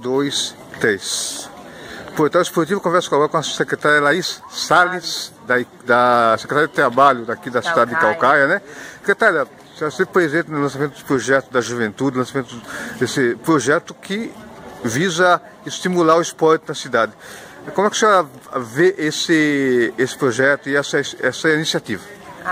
2, 3. Portal Esportivo, conversa com a secretária Laís Salles, da Secretaria de Trabalho daqui da cidade de Caucaia, né? Secretária, você esteve presente no lançamento do projeto da juventude, lançamento desse projeto que visa estimular o esporte na cidade. Como é que a senhora vê esse projeto e essa iniciativa?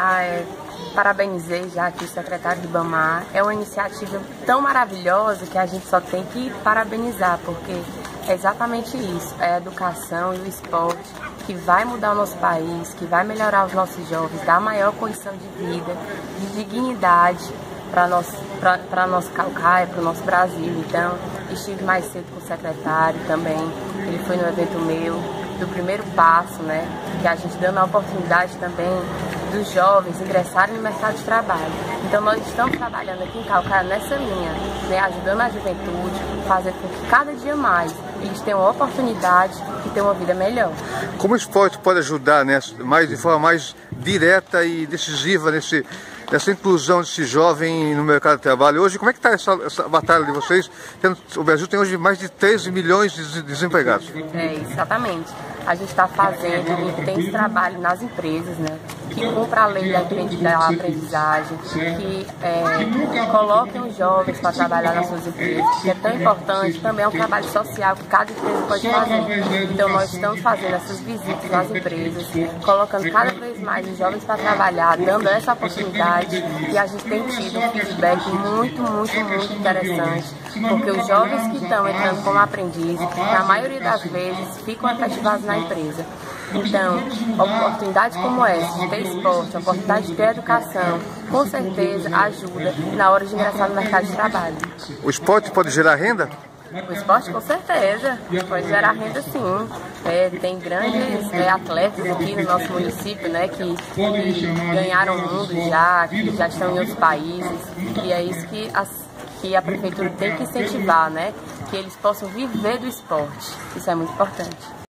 Parabenizei já aqui o secretário Ribamar. É uma iniciativa tão maravilhosa que a gente só tem que parabenizar, porque é exatamente isso, é a educação e o esporte que vai mudar o nosso país, que vai melhorar os nossos jovens, dar maior condição de vida, de dignidade para nosso Caucaia, para o nosso Brasil. Então, estive mais cedo com o secretário também, ele foi no evento meu, do primeiro passo, né, que a gente dando a oportunidade também dos jovens ingressarem no mercado de trabalho. Então nós estamos trabalhando aqui em Caucaia nessa linha, né, ajudando a juventude, fazendo com que cada dia mais eles tenham a oportunidade de ter uma vida melhor. Como o esporte pode ajudar, né, de forma mais direta e decisiva nessa inclusão desse jovem no mercado de trabalho? Hoje, como é que está essa batalha de vocês? O Brasil tem hoje mais de 13 milhões de desempregados. Exatamente. A gente está fazendo intenso trabalho nas empresas, né, que cumpra a lei da aprendizagem, que coloquem os jovens para trabalhar nas suas empresas, que é tão importante, também é um trabalho social que cada empresa pode fazer. Então nós estamos fazendo essas visitas nas empresas, colocando cada vez mais os jovens para trabalhar, dando essa oportunidade, e a gente tem tido um feedback muito interessante, porque os jovens que estão entrando como aprendizes, na maioria das vezes, ficam efetivados na empresa. Então, oportunidades como essa, de ter esporte, oportunidade de ter educação, com certeza ajuda na hora de ingressar no mercado de trabalho. O esporte pode gerar renda? O esporte, com certeza, pode gerar renda, sim. Tem grandes atletas aqui no nosso município, né, que ganharam o mundo já, que já estão em outros países, e é isso que a prefeitura tem que incentivar, né, que eles possam viver do esporte. Isso é muito importante.